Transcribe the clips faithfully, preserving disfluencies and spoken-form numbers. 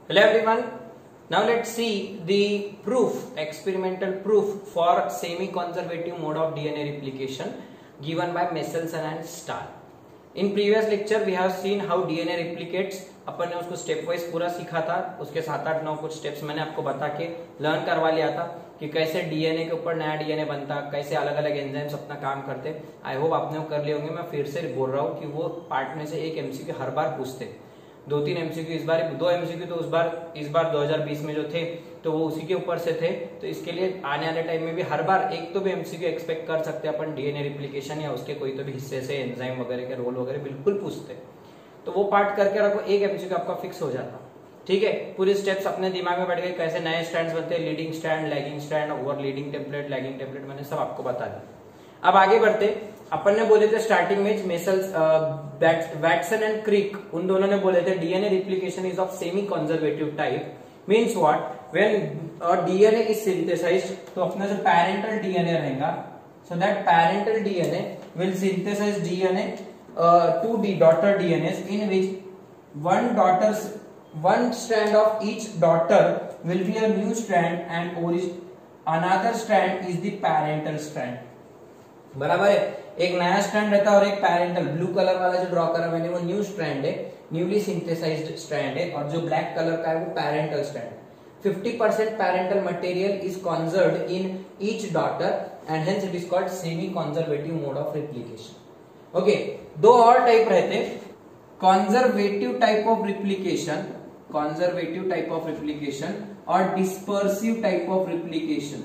Hello everyone. Now let's see the proof, experimental proof for semi-conservative mode of D N A replication given by Messelson and Stahl. In previous lecture we have seen how D N A replicates. अपन ने उसको step wise पूरा सीखा था, उसके सात आठ नौ कुछ steps मैंने आपको बता के लर्न करवा लिया था कि कैसे डीएनए के ऊपर नया डीएनए बनता, कैसे अलग अलग एंजाइम्स अपना काम करते। आई होप आपने वो कर लिए होंगे। मैं फिर से बोल रहा हूँ कि वो पार्ट में से एक एमसीक्यू हर बार पूछते, दो तीन एमसीक्यू इस बार, दो एमसीक्यू तो उस बार इस बार दो हज़ार बीस में जो थे तो वो उसी के ऊपर से थे। तो इसके लिए आने वाले टाइम में भी हर बार एक तो भी एमसीक्यू एक्सपेक्ट कर सकते हैं अपन डीएनए रिप्लिकेशन या उसके कोई तो भी हिस्से से एंजाइम वगैरह के रोल वगैरह बिल्कुल पूछते। तो वो पार्ट करके रखो, एक एमसीक्यू आपका फिक्स हो जाता। ठीक है, पूरे स्टेप्स अपने दिमाग में बैठ गए, कैसे नए स्टैंड्स बनते हैं, leading stand, lagging stand, over leading template, lagging template, मैंने सब आपको बता दिया। अब आगे बढ़ते, अपन ने बोले थे स्टार्टिंग में मेसल्स, वैटसन एंड क्रिक, उन दोनों ने बोले थे DNA replication is of semi conservative type. Means what, when DNA is synthesised, तो अपना जो पैरेंटल डीएनए रहेगा, so that parental DNA will synthesise DNA to the daughter DNAs in which one daughters one strand of each daughter will be a new strand and another strand is the parental strand. बराबर है, एक नया strand रहता है और एक parental, blue colour वाला जो ड्रॉ करा मैंने वो न्यू स्ट्रैंड है, न्यूली सिंथेसाइज्ड स्ट्रैंड है, और जो ब्लैक कलर का है वो parental strand. Fifty percent parental material is conserved in each daughter and hence it is called semi conservative mode of replication. Okay, दो और टाइप रहते, conservative type of replication, conservative type of replication और dispersive type of replication.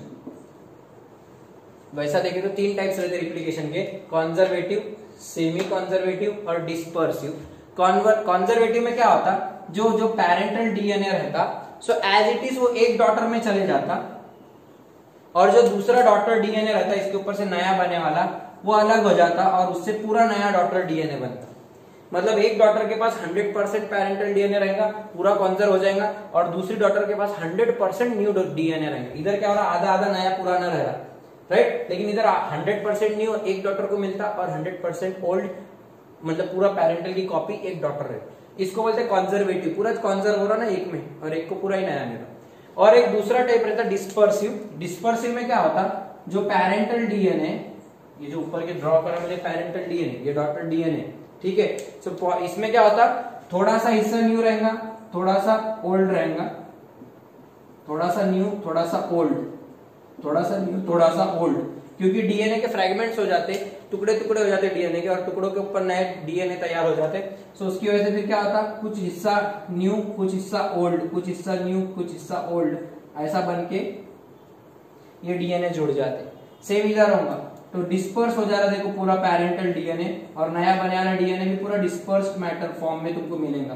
वैसा देखें तो तीन types रहते replication के, कंजर्वेटिव, सेमी कंजर्वेटिव और डिस्पर्सिव। कंजर्वेटिव में क्या होता, जो जो पैरेंटल डीएनए रहता, सो एज इट इज वो एक डॉटर में चले जाता, और जो दूसरा डॉटर डीएनए रहता इसके ऊपर से नया बनने वाला वो अलग हो जाता और उससे पूरा नया डॉटर डीएनए बनता। मतलब एक डॉटर के पास हंड्रेड परसेंट पैरेंटल डीएनए रहेगा, पूरा कॉन्जर्व हो जाएगा, और दूसरी डॉटर के पास हंड्रेड परसेंट न्यू डीएनए रहेगा। इधर क्या हो रहा, आधा आधा नया पुराना रह रहा, राइट। लेकिन इधर हंड्रेड परसेंट न्यू एक डॉटर को मिलता और हंड्रेड परसेंट ओल्ड, मतलब पूरा पैरेंटल की कॉपी एक डॉटर रहे। इसको बोलते हैं कंजर्वेटिव, पूरा कॉन्जर्व हो रहा ना एक में, और एक को पूरा ही नया मिला। और एक दूसरा टाइप रहता डिस्पर्सिव। डिस्पर्सिव में क्या होता, जो पैरेंटल डीएनए, ये जो ऊपर के ड्रॉ करा मैंने पैरेंटल डीएनए, ये डॉटर डीएनए, ठीक है। सो इसमें क्या होता, थोड़ा सा हिस्सा न्यू रहेगा, थोड़ा सा ओल्ड रहेगा, थोड़ा सा न्यू, थोड़ा सा ओल्ड, थोड़ा सा न्यू, थोड़ा सा ओल्ड, क्योंकि डीएनए के फ्रैगमेंट्स हो जाते, टुकड़े टुकड़े हो जाते डीएनए के, और टुकड़ों के ऊपर नए डीएनए तैयार हो जाते। सो उसकी वजह से फिर क्या होता, कुछ हिस्सा न्यू, कुछ हिस्सा ओल्ड, कुछ हिस्सा न्यू, कुछ हिस्सा ओल्ड, ऐसा बन के ये डीएनए जुड़ जाते। सेम इधर होगा, तो डिस्पर्स हो जा रहा, देखो पूरा पैरेंटल डीएनए, और नया बने वाला डीएनए भी पूरा डिस्पर्स्ड मैटर फॉर्म में तुमको मिलेगा।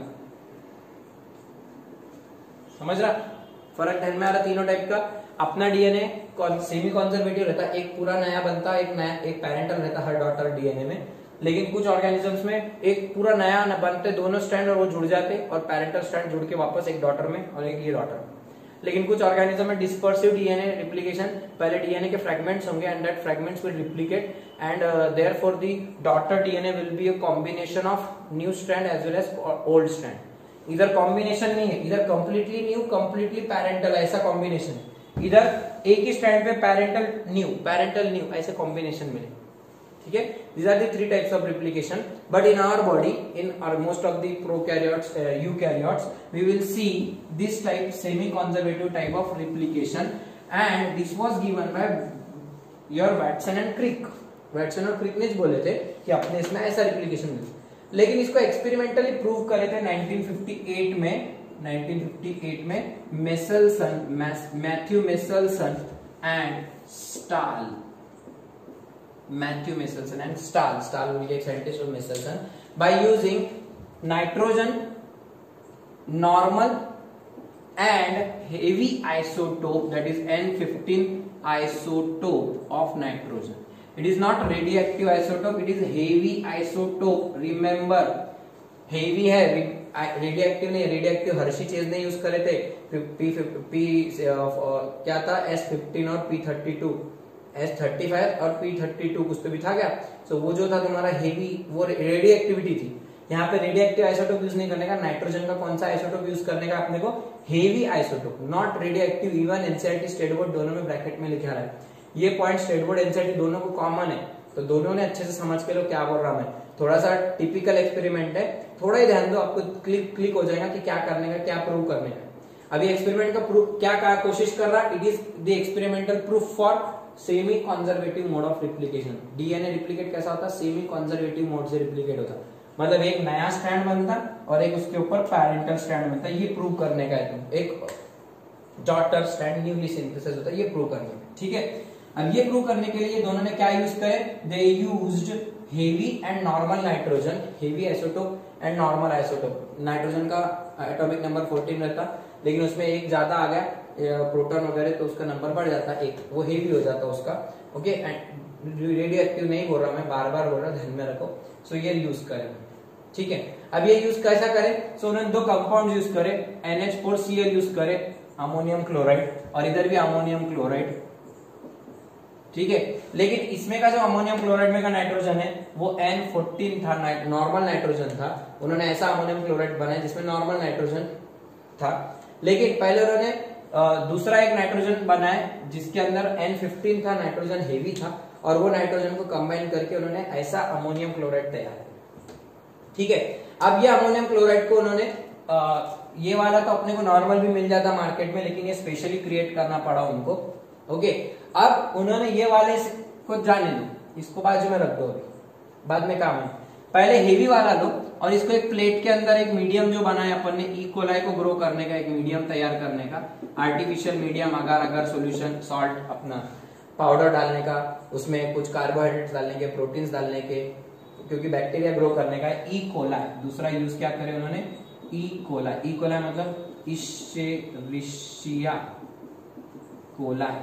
समझ रहा, फर्क ध्यान में आ रहा तीनों टाइप का। अपना डीएनए सेमी कंजर्वेटिव रहता, एक पूरा नया बनता, एक नया एक पैरेंटल रहता हर डॉटर डीएनए में। लेकिन कुछ ऑर्गेनिजम्स में एक पूरा नया बनते दोनों स्ट्रैंड और वो जुड़ जाते, और पैरेंटल स्ट्रैंड जुड़ के वापस एक डॉटर में और एक ये डॉटर। लेकिन कुछ ऑर्गेनिज्म में डिस्पर्सिव डीएनए रिप्लिकेशन, पहले डीएनए के फ्रैगमेंट्स होंगे and that fragments will replicate and therefore the daughter DNA will be a combination of new strand as well as old strand. इधर कॉम्बिनेशन नहीं है, इधर कंप्लीटली न्यू कंप्लीटली पैरेंटल, ऐसा combination है। इधर एक ही स्ट्रैंड पे पैरेंटल न्यू, पैरेंटल न्यू, ऐसे कॉम्बिनेशन मिले। ठीक है, these are the three types of replication, but in our body, in our most of the prokaryotes, uh, eukaryotes, we will see this type, semi-conservative type of replication, and this was given by your Watson and Crick. Watson और Crick ने बोले थे कि अपने इसमें ऐसा replication मिले, लेकिन इसको एक्सपेरिमेंटली प्रूव करे थे नाइनटीन फिफ्टी एट में, नाइनटीन फिफ्टी एट में Meselson, Matthew Meselson and Stahl, Matthew Messelson and Stahl, Stahl will be a scientist of Messelson, by using nitrogen, normal and heavy isotope, that is N fifteen isotope of nitrogen. It is not radioactive isotope, it is heavy isotope. Remember, heavy है, radioactive नहीं, radioactive Hershey Chase ने use करे थे, P P क्या था, S fifteen और P thirty two, S thirty five और P thirty two कुछ तो भी था क्या। सो so, वो जो था तुम्हारा हेवी, वो रेडियो एक्टिविटी थी। यहाँ पे रेडियो एक्टिव आइसोटोप यूज नहीं करने का, नाइट्रोजन का कौन सा आइसोटोप यूज करने का अपने को, heavy isotope, not radio active. Even NCERT state board दोनों में ब्रैकेट में लिखा है, ये पॉइंट स्टेट बोर्ड एनसीईआरटी दोनों को कॉमन है, तो दोनों ने अच्छे से समझ के लो क्या बोल रहा मैं। थोड़ा सा टिपिकल एक्सपेरिमेंट है, थोड़ा ही ध्यान दो, आपको क्लिक क्लिक हो जाएगा कि क्या करने का, क्या प्रूव करने का। अभी एक्सपेरिमेंट का प्रूफ क्या का कोशिश कर रहा, it is the experimental proof for semi conservative mode of replication. DNA replicate कैसा होता है, सेमी कंजर्वेटिव मोड से रिप्लिकेट होता, मतलब एक नया स्ट्रैंड बनता और एक उसके ऊपर पैरेंटल स्ट्रैंड बनता, ये प्रूव करने का है। एक डॉटर स्ट्रैंड न्यूली सिंथेसिस होता है, ये प्रूव करने का, ठीक है। अब ये प्रूव करने के लिए दोनों ने क्या यूज करे, they used heavy and normal nitrogen, heavy isotope and normal isotope. Nitrogen का एटॉमिक नंबर फोर्टीन रहता, लेकिन उसमें एक ज्यादा आ गया प्रोटॉन वगैरह, तो उसका नंबर बढ़ जाता एक, वो हेवी हो जाता उसका, ओके। एंड रेडियो एक्टिव नहीं बोल रहा मैं, बार बार बोल रहा, ध्यान में रखो। सो ये यूज करें, ठीक है। अब ये यूज कैसा करें, सो उन्होंने दो कंपाउंड यूज करे, N H four C L use करे, अमोनियम क्लोराइड, और इधर भी अमोनियम क्लोराइड, ठीक है। लेकिन इसमें का जो अमोनियम क्लोराइड में का नाइट्रोजन है वो एन फोर्टीन था, नॉर्मल नाइट्रोजन था। उन्होंने ऐसा अमोनियम क्लोराइड बनाया जिसमें नॉर्मल नाइट्रोजन था, लेकिन पहले उन्होंने दूसरा एक नाइट्रोजन बनाया जिसके अंदर एन फिफ्टीन था, नाइट्रोजन हेवी था, और वो नाइट्रोजन को कंबाइन करके उन्होंने ऐसा अमोनियम क्लोराइड तैयार किया, ठीक है। अब ये अमोनियम क्लोराइड को उन्होंने आ, ये वाला तो अपने को नॉर्मल भी मिल जाता मार्केट में, लेकिन ये स्पेशली क्रिएट करना पड़ा उनको, ओके। अब उन्होंने ये वाले को जाने दो, इसको बाजू में रख दो, अभी बाद में काम है। पहले हेवी वाला लो और इसको एक प्लेट के अंदर एक मीडियम जो बनाया अपन ने, ई कोलाई को ग्रो करने का एक मीडियम तैयार करने का, आर्टिफिशियल मीडियम, अगर अगर सॉल्यूशन सॉल्ट अपना पाउडर डालने का, उसमें कुछ कार्बोहाइड्रेट्स डालने के, प्रोटीन्स डालने के, क्योंकि बैक्टीरिया ग्रो करने का है। ई कोलाई दूसरा यूज क्या करे उन्होंने, ई कोलाई। ई कोलाई मतलब Escherichia coli,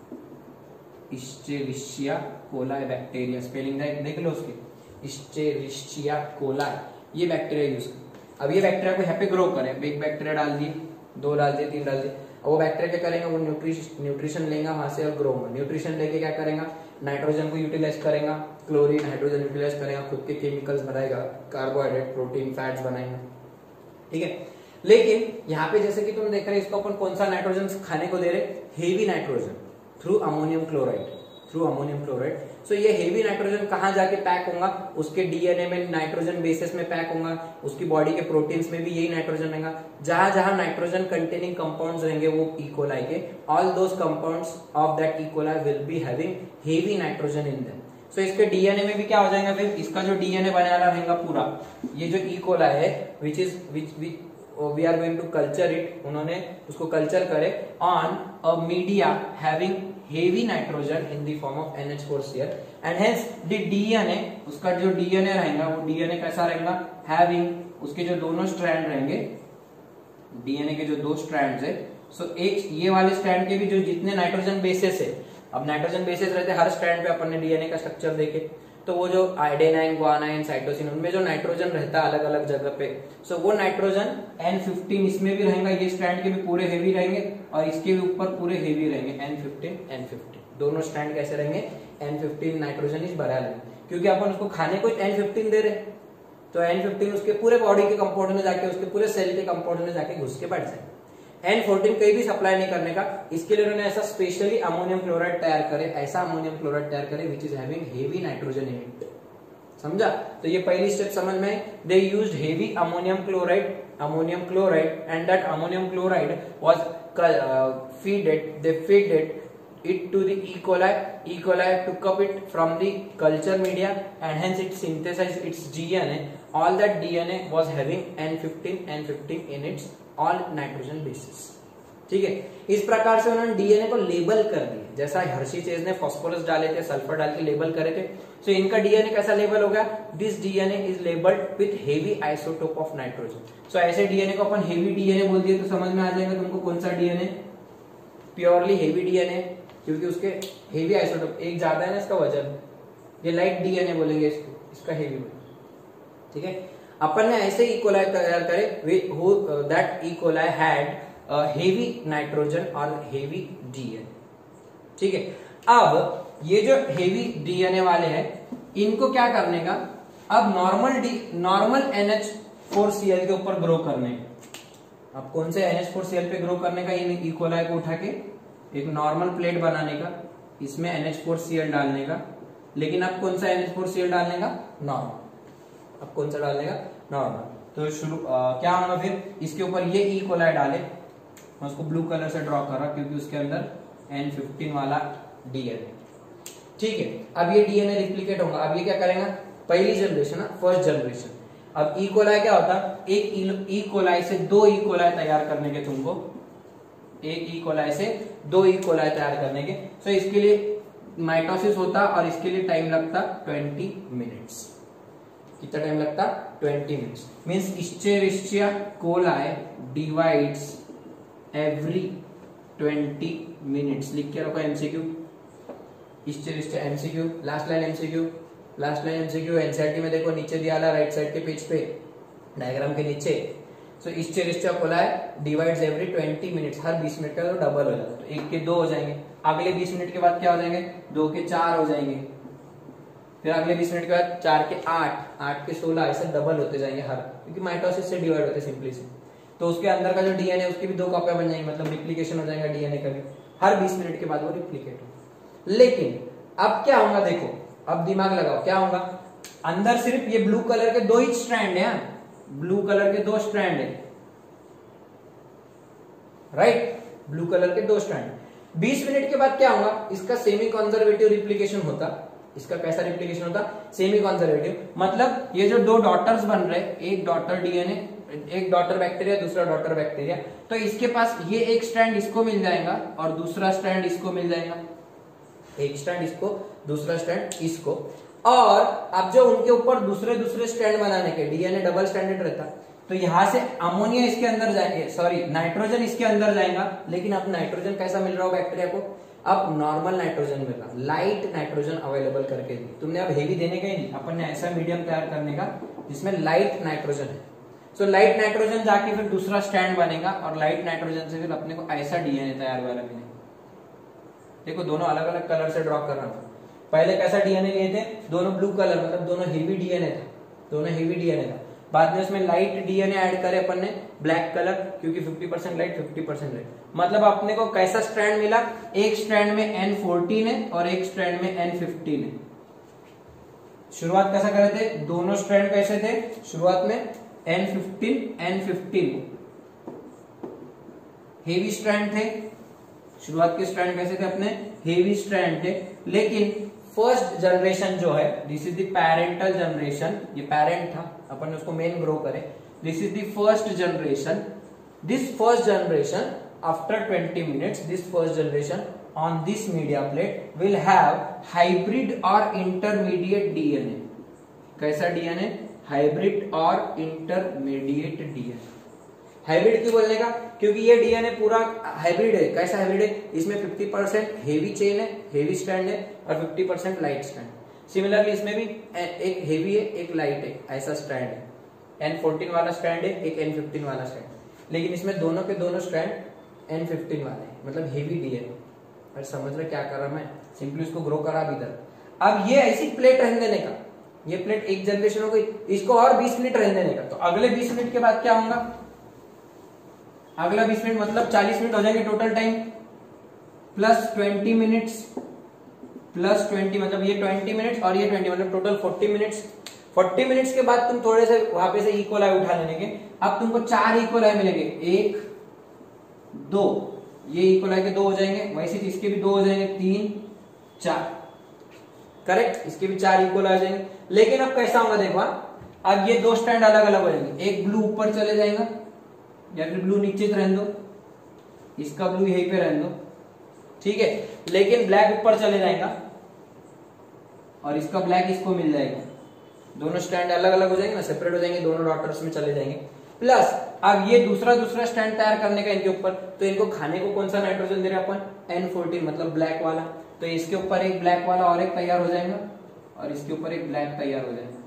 Escherichia coli bacteria, spelling देख लो उसके, इश्चेरिशिया कोलाई, ये बैक्टीरिया यूज कर। अब ये बैक्टीरिया को यहाँ पे ग्रो करें, एक बैक्टीरिया डाल दिए, दो डाल दिए, तीन डाल दिए, वो बैक्टीरिया क्या करेंगे, वो न्यूट्रिशन न्यूट्रिशन लेगा वहां से और ग्रो होगा। न्यूट्रिशन लेके क्या करेगा, नाइट्रोजन को यूटिलाइज करेगा, क्लोरीन हाइड्रोजन यूटिलाइज करेगा, खुद के केमिकल्स बनाएगा, कार्बोहाइड्रेट प्रोटीन फैट्स बनाएगा, ठीक है। लेकिन यहाँ पे जैसे कि तुम देख रहे इसको अपन कौन सा नाइट्रोजन खाने को दे रहे, heavy nitrogen through ammonium chloride, through ammonium chloride. So ये हेवी नाइट्रोजन कहाँ जाके पैक होगा, उसके डीएनए में नाइट्रोजन बेसिस में पैक होगा, उसकी बॉडी के प्रोटीन्स में भी यही नाइट्रोजन रहेगा। जहां जहां नाइट्रोजन कंटेनिंग कंपाउंड्स रहेंगे वो ई कोलाई के, all those compounds of that E coli will be having heavy nitrogen in them. So इसके डीएनए में भी क्या हो जाएगा, फिर इसका जो डीएनए बनाना रहेगा पूरा, ये जो ई कोलाई है which is which we are going to culture it, उन्होंने उसको कल्चर करे on a media having heavy nitrogen in the form of N H four C L, and hence the DNA, उसका जो DNA रहेगा वो DNA कैसा रहेगा, having, उसके जो दोनों स्ट्रैंड रहेंगे, डीएनए के जो दो स्ट्रैंड्स है, सो so एक ये वाले स्ट्रैंड के भी जो जितने नाइट्रोजन बेसेस है, अब नाइट्रोजन बेसेस रहते हैं हर स्ट्रैंड पे, अपन ने डीएनए का स्ट्रक्चर देखे, तो वो जो आइडेनाइन, ग्वानाइन, साइटोसिन, उनमें जो नाइट्रोजन रहता है अलग अलग जगह पे, सो वो नाइट्रोजन एन फिफ्टीन इसमें भी रहेगा, ये स्ट्रैंड के भी पूरे हेवी रहेंगे और इसके भी ऊपर पूरे हेवी रहेंगे, एन फिफ्टीन एन फिफ्टीन, दोनों स्ट्रैंड कैसे रहेंगे, एन फिफ्टीन नाइट्रोजन इस भरा लेंगे, क्योंकि अपन उसको खाने को एन फिफ्टीन दे रहे, तो एन फिफ्टीन उसके पूरे बॉडी के कंपाउंड में जाके, उसके पूरे सेल के कंपाउंड में जाके घुस के बैठ जाए। एन फोर्टीन कहीं भी सप्लाई नहीं करने का, इसके लिए उन्होंने ऐसा स्पेशली अमोनियम क्लोराइड तैयार करे, ऐसा अमोनियम क्लोराइड तैयार करे which is having heavy nitrogen in it, समझा। तो ये पहली स्टेप समझ में, they used heavy ammonium chloride, ammonium chloride, and that ammonium chloride was feeded, they feeded it to the E. coli. E. coli took up it from the culture media and hence it synthesized its D N A. All that D N A was having N fifteen N fifteen in its all nitrogen bases. ठीक है, इस प्रकार से उन्होंने DNA को label कर दिया, जैसा हर्षी चेज ने फास्फोरस डाले थे, सल्फर डाल के लेबल करे थे, सो so इनका डीएनए कैसा लेबल हो गया, this DNA is labelled with heavy isotope of nitrogen. So ऐसे डीएनए को अपन हेवी डीएनए बोल दिए तो समझ में आ जाएगा तुमको कौन सा डीएनए, प्योरली हेवी डीएनए, क्योंकि उसके हेवी आइसोटोप, एक ज्यादा है ना इसका वजन, ये लाइट डीएनए बोलेंगे इसको, इसका हेवी बोलेंगे, ठीक है। अपन ने ऐसे ई कोलाई तैयार करे who that E coli had heavy nitrogen और हेवी डीएनए, ठीक है। अब ये जो हेवी डीएनए वाले हैं इनको क्या करने का, अब normal the normal N H four C L के ऊपर ग्रो करने, अब कौन से N H four C L पे ग्रो करने का, इन ई कोलाई को उठा के एक नॉर्मल प्लेट बनाने का, इसमें N H four C L डालने का, लेकिन अब कौन सा N H four C L डालने का, नॉर्मल। अब कौन सा डालने का, नॉर्मल। तो शुरू क्या होगा फिर, इसके ऊपर ये ई कोलाई डाले, मैं उसको ब्लू कलर से ड्रॉ कर रहा क्योंकि उसके अंदर एन फिफ्टीन वाला डीएनए, ठीक है। अब ये डीएनए रिप्लिकेट होगा, अब ये क्या करेगा, पहली जनरेशन, फर्स्ट जनरेशन। अब ई कोलाई क्या होता, एक ई कोलाई से दो ई कोलाई तैयार करने के, तुमको एक ई कोलाई से दो ई कोलाई तैयार करने के, तो इसके लिए माइटोसिस होता और इसके लिए टाइम लगता ट्वेंटी मिनट्स। कितना टाइम लगता, twenty minutes. Means Escherichia coli divides every twenty minutes. लिख के रखो MCQ, Escherichia MCQ, last line MCQ, last line MCQ. NCERT में देखो नीचे दिया वाला राइट साइड के पेज पे डायग्राम के नीचे। So Escherichia coli divides every twenty minutes, हर बीस मिनट का तो डबल हो जाता है, तो एक के दो हो जाएंगे, अगले बीस मिनट के बाद क्या हो जाएंगे, दो के चार हो जाएंगे, फिर अगले बीस मिनट के बाद चार के आठ, आठ के सोलह, ऐसे डबल होते जाएंगे हर, क्योंकि माइटोसिस से डिवाइड होते सिंपली से। तो उसके अंदर का जो डीएनए उसकी भी दो कॉपियां बन जाएंगी, मतलब रिप्लिकेशन हो जाएगा डीएनए का भी, हर बीस मिनट के बाद वो रिप्लिकेट हो। लेकिन अब क्या होगा, देखो अब दिमाग लगाओ, क्या होगा, अंदर सिर्फ ये ब्लू कलर के दो ही स्ट्रैंड है, ब्लू कलर के दो स्ट्रैंड है, राइट, ब्लू कलर के दो स्ट्रैंड। बीस मिनट के बाद क्या होगा, इसका सेमी कंजर्वेटिव रिप्लिकेशन होता, इसका कैसा रिप्लिकेशन होता, सेमी कंजर्वेटिव। मतलब ये जो दो डॉटर्स बन रहे, एक डॉटर डीएनए, एक डॉटर बैक्टीरिया, दूसरा डॉटर बैक्टीरिया, तो इसके पास ये एक स्ट्रैंड इसको मिल जाएगा और दूसरा स्ट्रैंड इसको मिल जाएगा, एक स्ट्रैंड इसको, दूसरा स्ट्रैंड इसको। और अब जो उनके ऊपर दूसरे दूसरे स्ट्रैंड बनाने के, डीएनए डबल स्ट्रैंडेड रहता, तो यहां से अमोनिया इसके अंदर जाएंगे, सॉरी नाइट्रोजन इसके अंदर जाएगा, लेकिन अब नाइट्रोजन कैसा मिल रहा हो बैक्टीरिया को, अब नॉर्मल नाइट्रोजन मिल रहा, लाइट नाइट्रोजन अवेलेबल करके दी तुमने। अब हेवी देने का ही नहीं, अपन ने ऐसा मीडियम तैयार करने का जिसमें लाइट नाइट्रोजन है। सो लाइट नाइट्रोजन जाके फिर दूसरा स्ट्रैंड बनेगा और लाइट नाइट्रोजन से फिर अपने को ऐसा डीएनए तैयार वाला मिलेगा। देखो दोनों अलग अलग कलर से ड्रॉ कर रहा हूं। पहले कैसा डीएनए लिए थे, दोनों ब्लू कलर, मतलब दोनों हेवी डीएनए था, दोनों हेवी डीएनए था। बाद में उसमें लाइट डीएनए ऐड करे अपन ने, ब्लैक कलर, क्योंकि fifty percent light fifty percent light. मतलब अपने को कैसा स्ट्रैंड मिला, एक स्ट्रैंड में एन फोर्टीन है और एक स्ट्रैंड में एन फिफ्टीन है। शुरुआत कैसा करे थे, दोनों स्ट्रैंड कैसे थे, शुरुआत में N fifteen N fifteen heavy strand थे, शुरुआत के स्ट्रैंड कैसे थे अपने, हेवी स्ट्रैंड थे। लेकिन फर्स्ट जनरेशन जो है, this is the parental generation, ये पेरेंट था, अपन ने उसको मेन ग्रो करे, this is the first generation. This first generation after twenty minutes, this first generation on this media plate will have hybrid or intermediate DNA. कैसा डीएनए, hybrid और इंटरमीडिएट डीएनए। हाइब्रिड क्यों बोलने का, क्योंकि ये डीएनए पूरा हाइब्रिड है। कैसा हाइब्रिड है, इसमें फिफ्टी परसेंट हेवी चेन है, हेवी स्ट्रैंड है, और fifty percent light strand. Similarly इसमें भी एक हेवी है, एक लाइट है, ऐसा स्ट्रैंड है। एन फोर्टीन वाला स्ट्रैंड है, एक एन फिफ्टीन वाला स्ट्रैंड, लेकिन इसमें दोनों के दोनों स्ट्रैंड एन फिफ्टीन वाले हैं, मतलब हेवी डीएनए। और समझ रहे क्या कर रहा मैं, सिंपली उसको ग्रो करा भी इधर। अब ये ऐसी प्लेट रहने देने का, ये प्लेट एक जनरेशन हो गई, इसको और बीस मिनट रहने देने का। तो अगले बीस मिनट के बाद क्या होगा, अगला बीस मिनट मतलब चालीस मिनट हो जाएंगे total time, plus twenty minutes, plus twenty मतलब ये ट्वेंटी मिनट्स और ये ट्वेंटी, मतलब total forty minutes. Forty minutes के बाद तुम थोड़े से वहां पे से इक्वलाई उठा लेने के, अब तुमको चार इक्वलाई मिलेंगे, एक दो, ये इक्वलाई के दो हो जाएंगे, वैसे इसके भी दो हो जाएंगे, तीन चार, करेक्ट, इसके भी चार इक्वलाई हो जाएंगे। लेकिन अब कैसा होगा देखो, अब ये दो स्टैंड अलग अलग हो जाएंगे, एक ब्लू ऊपर चले जाएगा या फिर ब्लू नीचे रहने दो, इसका ब्लू यहीं पे रहने दो, ठीक है। लेकिन ब्लैक ऊपर चले जाएगा और इसका ब्लैक इसको मिल जाएगा, दोनों स्टैंड अलग अलग हो जाएंगे ना, सेपरेट हो जाएंगे, दोनों डॉटर्स में चले जाएंगे। प्लस अब ये दूसरा दूसरा स्टैंड तैयार करने का इनके ऊपर, तो इनको खाने को कौन सा नाइट्रोजन दे रहे हैं अपन, एन फोर्टीन, मतलब ब्लैक वाला। तो इसके ऊपर एक ब्लैक वाला और एक तैयार हो जाएगा और इसके ऊपर एक ब्लैक तैयार हो जाएगा,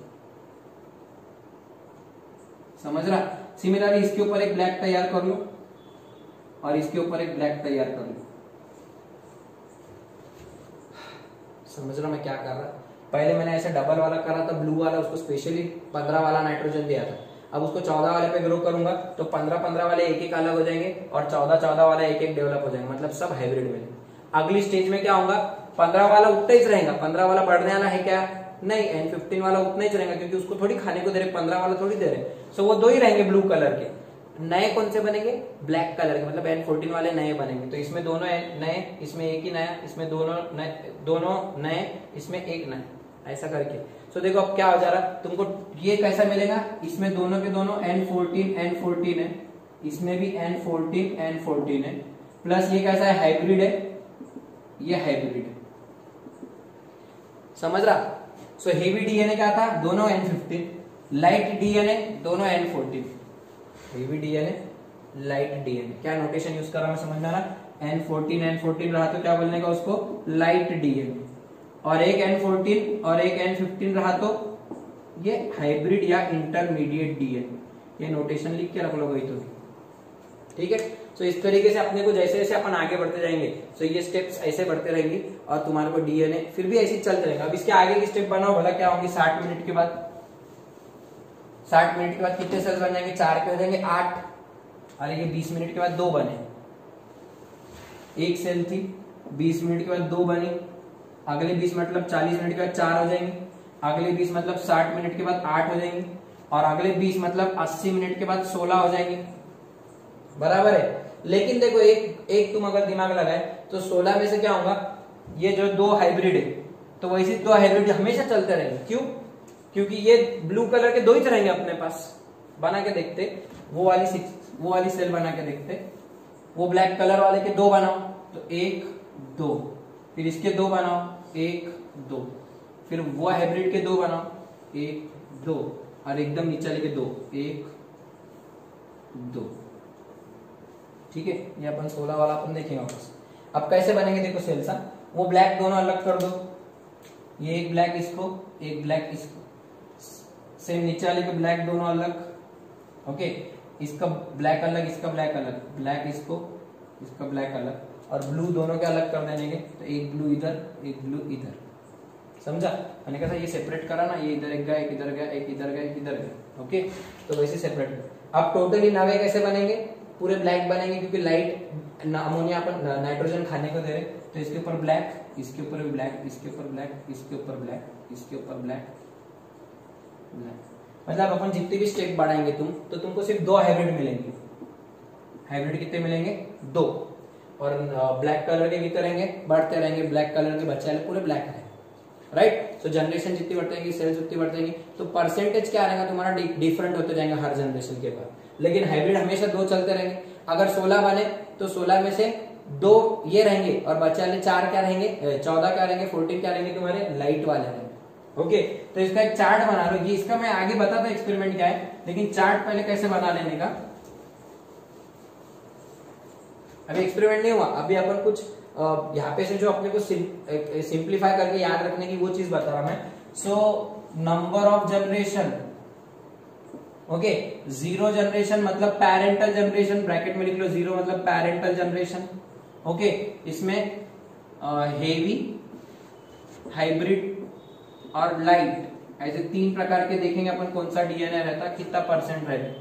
समझ रहा। सिमिलरली इसके ऊपर एक ब्लैक तैयार कर लो और इसके ऊपर एक ब्लैक तैयार कर लो, समझ रहा मैं क्या कर रहा। पहले मैंने ऐसे डबल वाला करा था ब्लू वाला, उसको स्पेशली पंद्रह वाला नाइट्रोजन दिया था। अब उसको चौदह वाले पे ग्रो करूंगा तो पंद्रह पंद्रह वाले एक एक अलग हो जाएंगे और चौदह चौदह वाले एक एक डेवलप हो जाएंगे, मतलब सब हाइब्रिड में। अगली स्टेज में क्या होगा, पंद्रह वाला उतना ही रहेगा, पंद्रह वाला बढ़ने वाला है क्या, नहीं, एन फिफ्टीन वाला उतना ही रहेगा क्योंकि उसको थोड़ी खाने को दे रहे, पंद्रह वाला थोड़ी दे रहे, सो वो दो ही रहेंगे ब्लू कलर के। नए कौन से बनेंगे, ब्लैक कलर के, मतलब एन फोर्टीन वाले नए बनेंगे। तो इसमें दोनों नए, इसमें एक ही नया, इसमें दोनों नए, दोनों नए, इसमें एक नया, ऐसा करके। सो देखो अब क्या हो जा रहा, तुमको ये कैसा मिलेगा, इसमें दोनों के दोनों एन फोर्टीन एन फोर्टीन है, इसमें भी एन फोर्टीन एन फोर्टीन है, प्लस ये कैसा है, हाइब्रिड है, ये हाइब्रिड है, समझ रहा। सो हेवी डीएनए क्या था, दोनों एन फिफ्टीन, लाइट डीएनए दोनों N fourteen, heavy DNA light DNA, क्या नोटेशन यूज कर रहा मैं समझ में आ रहा, एन फोर्टीन एन फोर्टीन रहा तो क्या बोलने का उसको, लाइट डीएनए, और एक एन फोर्टीन और एक एन फिफ्टीन रहा तो ये हाइब्रिड या इंटरमीडिएट डीएनए, ये नोटेशन लिख के रख लो गई तो, ठीक है। सो इस तरीके से अपने को जैसे जैसे अपन आगे बढ़ते जाएंगे, सो ये स्टेप्स ऐसे बढ़ते रहेंगे और तुम्हारे को डीएनए फिर भी ऐसे ही चलते रहेगा। अब इसके आगे की स्टेप बनाओ भला क्या होंगी, साठ मिनट के बाद, साठ मिनट के बाद कितने सेल्स बन जाएंगे, चार के हो जाएंगे आठ, और ये बीस मिनट के बाद दो बने, एक सेल थी, बीस मिनट के बाद दो बनी, अगले बीस मतलब चालीस मिनट के बाद चार हो जाएंगे, अगले बीस मतलब साठ मिनट के बाद आठ हो जाएंगे, और अगले बीस मतलब अस्सी मिनट के बाद सोलह हो जाएंगे, बराबर है। लेकिन देखो एक एक तुम अगर दिमाग लगाए तो सोलह में से क्या होगा, ये जो दो हाइब्रिड है तो वैसे दो हाइब्रिड हमेशा चलते रहेंगे, क्यों, क्योंकि ये ब्लू कलर के दो ही रहेंगे अपने पास। बना के देखते, वो वाली सिक्स वो वाली सेल बना के देखते, वो ब्लैक कलर वाले के दो बनाओ तो एक दो, फिर इसके दो बनाओ एक दो, फिर वो हाइब्रिड के दो बनाओ एक दो, और एकदम नीचे वाले के दो एक दो, ठीक है। ये अपन सोलह वाला अपन देखेंगे वापस। अब कैसे बनेंगे देखो सेल्स, वो ब्लैक दोनों अलग कर दो, ये एक ब्लैक इसको, एक ब्लैक इसको, सेम नीचे वाले के ब्लैक दोनों अलग, ओके, इसका ब्लैक अलग, इसका ब्लैक अलग, ब्लैक इसको, इसका ब्लैक अलग, और ब्लू दोनों के अलग कर देंगे, तो एक ब्लू इधर एक ब्लू इधर, समझा। मैंने कहा था ये सेपरेट करा ना, ये इधर एक गया, एक इधर गया, एक इधर गया, एक इधर गया, ओके, तो वैसे सेपरेट। अब टोटली नवे कैसे बनेंगे, पूरे ब्लैक बनेंगे क्योंकि लाइट अमोनिया अपन नाइट्रोजन खाने को दे रहे, तो इसके ऊपर ब्लैक, इसके ऊपर भी ब्लैक, इसके ऊपर ब्लैक, इसके ऊपर ब्लैक, इसके ऊपर ब्लैक, ब्लैक, मतलब अपन जितनी भी स्टेप बढ़ाएंगे तुम तो तुमको सिर्फ दो हाइब्रिड मिलेंगे। हाइब्रिड कितने मिलेंगे, दो, और ब्लैक कलर के कितने रहेंगे, बढ़ते रहेंगे, ब्लैक कलर के बच्चे पूरे ब्लैक है, राइट। सो जनरेशन जितनी बढ़ती जाएगी, सेल्स उतनी बढ़ती जाएंगी, तो परसेंटेज क्या रहेगा तुम्हारा, डिफरेंट होते जाएंगे हर जनरेशन के बाद। लेकिन हाइब्रिड हमेशा दो चलते रहेंगे। अगर सोलह बने तो सोलह में से दो ये रहेंगे और बच्चे वाले चार क्या रहेंगे, चौदह क्या रहेंगे, फोर्टीन क्या रहेंगे तुम्हारे लाइट वाले रहेंगे, ओके। तो इसका एक चार्ट बना लो, ये इसका मैं आगे बताता एक्सपेरिमेंट क्या है, लेकिन चार्ट पहले कैसे बना लेने का। अभी एक्सपेरिमेंट नहीं हुआ, अभी अपन कुछ यहाँ पे से जो अपने को सिंप्लीफाई करके याद रखने की वो चीज बता रहा मैं। So number of generation, okay, zero generation मतलब पेरेंटल जनरेशन, ब्रैकेट में लिख लो, जीरो मतलब पेरेंटल जनरेशन, ओके। इसमें हेवी, हाइब्रिड और लाइट, ऐसे तीन प्रकार के देखेंगे अपन कौन सा डीएनए रहता, कितना परसेंट रहता,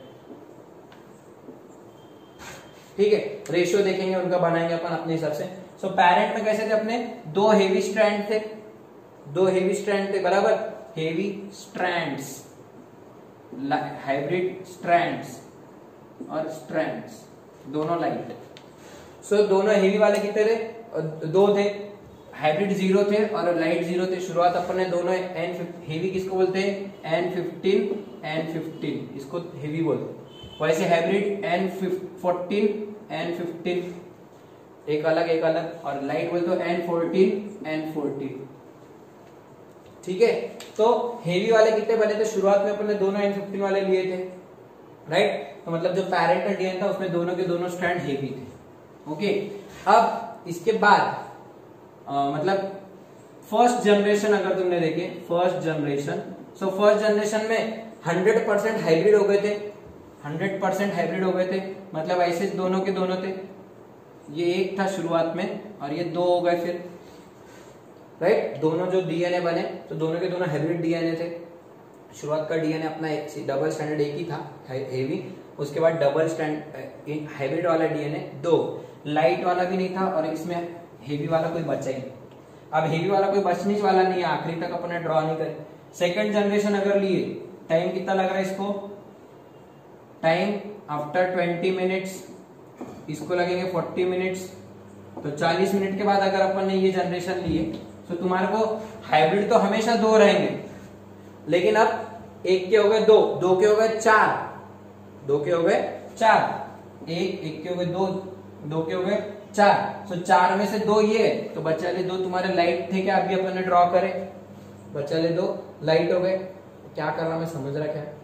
ठीक है। रेशियो देखेंगे उनका, बनाएंगे अपन अपने हिसाब से। सो so, पेरेंट में कैसे थे अपने, दो हेवी स्ट्रैंड थे, दो हेवी स्ट्रैंड थे, बराबर, हेवी स्ट्रैंड्स, हाइब्रिड स्ट्रैंड्स और स्ट्रैंड्स दोनों लाइट। सो so, दोनों हेवी वाले कितने थे, दो थे, हाइब्रिड जीरो थे और लाइट जीरो थे। शुरुआत अपन ने दोनों एन, हेवी किसको बोलते हैं, एन फिफ्टीन एन फिफ्टीन, इसको हेवी बोलते हैं। वैसे hybrid N fourteen N fifteen, एक अलग एक अलग, और लाइट बोलते हो एन फोर्टीन एन फोर्टीन, ठीक है। तो हेवी वाले कितने बने थे, शुरुआत में अपन ने दोनों एन फिफ्टीन वाले लिए थे, राइट। तो मतलब जो पेरेंटल डीएनए था उसमें दोनों के दोनों स्ट्रैंड हेवी थे, ओके। अब इसके बाद आ, मतलब फर्स्ट जनरेशन अगर तुमने देखे, first generation, so first generation में हंड्रेड परसेंट हाइब्रिड हो गए थे, हंड्रेड परसेंट हाइब्रिड हो गए थे, मतलब ऐसे दोनों के दोनों थे, ये एक था शुरुआत में और ये दो हो गए फिर, राइट। दोनों जो डीएनए बने तो दोनों के दोनों हाइब्रिड डीएनए थे। शुरुआत का डीएनए अपना डबल स्टैंडर्ड एक ही था हेवी, उसके बाद डबल स्टैंड हाइब्रिड वाला डीएनए दो, लाइट वाला भी नहीं था और इसमें हेवी वाला कोई बचा ही नहीं। अब हेवी वाला कोई बचने वाला नहीं है, आखिरी तक अपने ड्रॉ नहीं करे। सेकंड जनरेशन अगर लिए, टाइम कितना लग रहा है इसको, टाइम आफ्टर ट्वेंटी मिनट्स, इसको लगेंगे फोर्टी मिनट्स, तो चालीस मिनट के बाद अगर अपन ने ये जनरेशन लिए तो तुम्हारे को हाइब्रिड तो हमेशा दो रहेंगे, लेकिन अब एक के हो गए दो, दो के हो गए चार, दो के हो गए चार, एक एक के हो गए दो, दो के हो गए चार, तो चार में से दो ये, तो बचा ले दो तुम्हारे लाइट थे क्या, अभी अपन ने ड्रॉ करे, बचा ले दो लाइट हो गए। क्या कर रहा मैं समझ रहा क्या,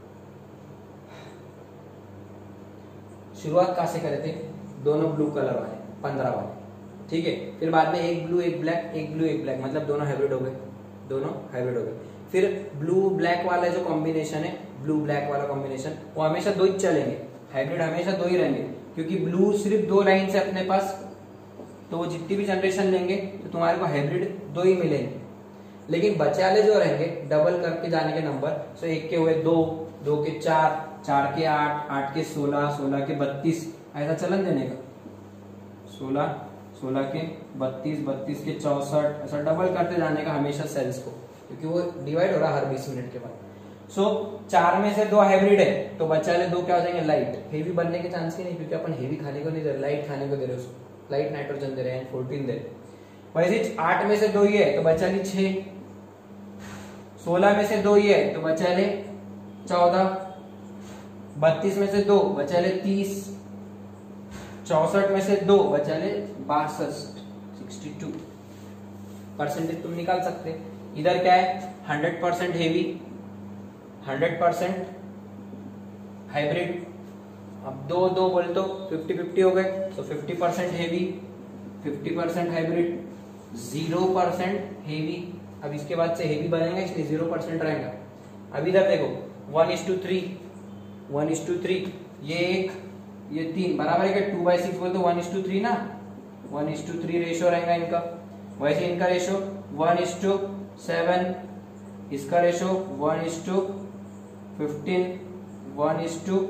शुरुआत कहां से करे थे, दोनों ब्लू कलर वाले पंद्रह वाले, ठीक है, फिर बाद में एक ब्लू एक ब्लैक, एक ब्लू एक ब्लैक, मतलब दोनों हाइब्रिड हो गए, दोनों हाइब्रिड हो गए। फिर ब्लू ब्लैक वाला जो कॉम्बिनेशन है, ब्लू ब्लैक वाला कॉम्बिनेशन, वो हमेशा दो ही चलेंगे, हाइब्रिड हमेशा दो ही रहेंगे, क्योंकि ब्लू सिर्फ दो लाइन से अपने पास, तो वो जितनी भी जनरेशन लेंगे तो तुम्हारे को हाइब्रिड दो ही मिलेंगे। लेकिन बचाले जो रहेंगे डबल करके जाने के नंबर, सो एक के हुए दो, दो के चार, चार के आठ, आठ के सोलह, सोलह के बत्तीस, ऐसा चलन देने का, सोलह, सोलह के बत्तीस, बत्तीस के चौसठ, ऐसा डबल करते जाने का हमेशा सेल्स को, क्योंकि वो डिवाइड हो रहा है हर बीस मिनट के बाद। सो so, चार में से दो हाइब्रिड है, तो बचा ले दो क्या हो जाएंगे लाइट, हेवी बनने के चांस ही नहीं, क्योंकि अपन हेवी खाने को नहीं दे रहे, लाइट खाने को दे रहे, उसको लाइट नाइट्रोजन दे रहे हैं, फोर्टीन दे रहे। वैसे आठ में से दो ही है तो बचा ली छह, सोलह में से दो ही है तो बचा ले चौदह, बत्तीस में से दो बचा ले तीस, चौसठ में से दो बचा ले बासठ, सिक्सटी टू परसेंटेज तुम निकाल सकते। इधर क्या है, hundred percent heavy, hundred percent hybrid, अब दो दो बोल तो फिफ्टी फिफ्टी हो गए, तो fifty percent heavy, fifty percent hybrid, zero percent heavy. अब इसके बाद से हेवी बनेगा इसलिए जीरो परसेंट रहेगा। अब इधर देखो one is to three, one is to three, ये एक ये तीन बराबर है, टू बाई सिक्स बोल तो वन इज टू थ्री ना, one is to three ratio रहेगा इनका। वैसे इनका ratio one is to seven, इसका ratio one is to fifteen, one is to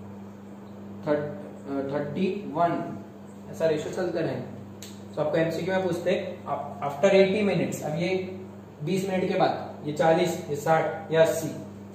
thirty one, ऐसा रेशियो चलते रहेंगे। तो आपको एमसीक्यू में पूछते आफ्टर एटी मिनट्स, अब ये बीस मिनट के बाद, ये चालीस, ये साठ, ये अस्सी,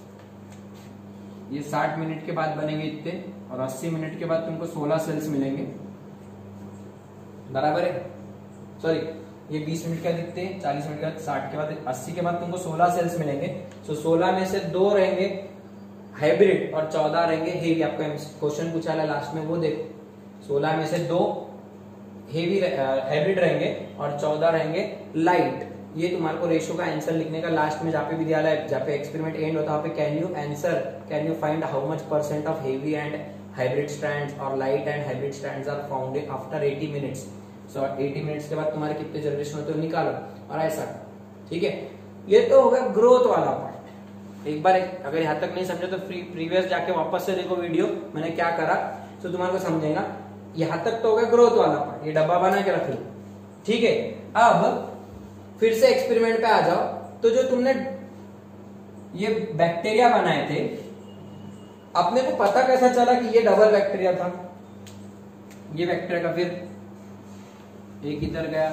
ये साठ मिनट के बाद बनेंगे इतने, और अस्सी मिनट के बाद तुमको सोलह सेल्स मिलेंगे, बराबर है। सॉरी, ये बीस मिनट का दिखते हैं, चालीस मिनट के बाद, साठ के बाद, अस्सी के बाद तुमको सोलह सेल्स मिलेंगे। तो सोलह में से दो रहेंगे हाइब्रिड और चौदह रहेंगे हेवी। आपको क्वेश्चन पूछा है लास्ट में, वो देखो, सोलह में से दो हेवी हाइब्रिड रहेंगे और चौदह रहेंगे लाइट। ये तुम्हारे को रेशियो का आंसर लिखने का लास्ट में जहाँ पे भी दिया है, जहाँ पे एक्सपेरिमेंट एंड होता है, वहाँ पे can you answer, can you find how much percent of heavy and hybrid strands और light and hybrid strands are found after eighty minutes. So eighty minutes के बाद तुम्हारे कितने जनरेशन होते हैं निकालो, और ऐसा, ठीक है। ये तो होगा ग्रोथ वाला पार्ट। एक बार एक, अगर यहाँ तक नहीं समझे तो प्रीवियस जाके वापस से देखो वीडियो, मैंने क्या करा, तो तुम्हारे को समझेगा। यहाँ तक तो होगा ग्रोथ वाला पार्ट, ये डब्बा बना के रख लो, ठीक है। अब फिर से एक्सपेरिमेंट पे आ जाओ, तो जो तुमने ये बैक्टीरिया बनाए थे, अपने को पता कैसा चला कि ये डबल बैक्टीरिया था, ये बैक्टीरिया का, फिर एक इधर गया,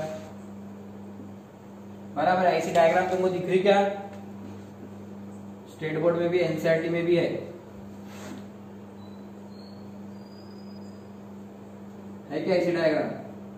बराबर। ऐसी डायग्राम तुमको दिख रही क्या, स्टेट बोर्ड में भी, एनसीईआरटी में भी है, है क्या ऐसी डायग्राम?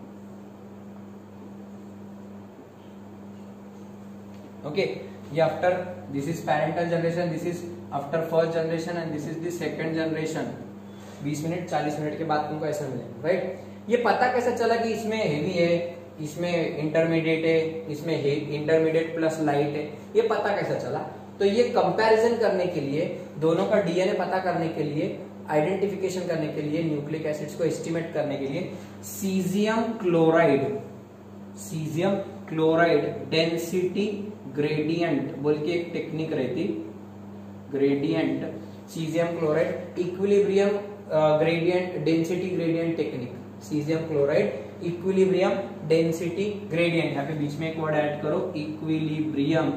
ओके, ये after, this is parental generation, this is after first generation and this is the second generation. बीस मिनट चालीस मिनट के बाद तुमको ऐसा मिलेगा, राइट। ये पता कैसे चला कि इसमें हेवी है, इसमें इंटरमीडिएट है, इसमें इंटरमीडिएट प्लस लाइट है, ये पता कैसे चला? तो ये कंपैरिजन करने के लिए, दोनों का डीएनए पता करने के लिए, आइडेंटिफिकेशन करने के लिए, न्यूक्लिक एसिड्स को एस्टिमेट करने के लिए cesium chloride, cesium chloride density gradient बोल के एक टेक्निक रहती, gradient cesium chloride equilibrium gradient density gradient technique, cesium chloride equilibrium density gradient, यहाँ पे बीच में एक वर्ड ऐड करो, equilibrium,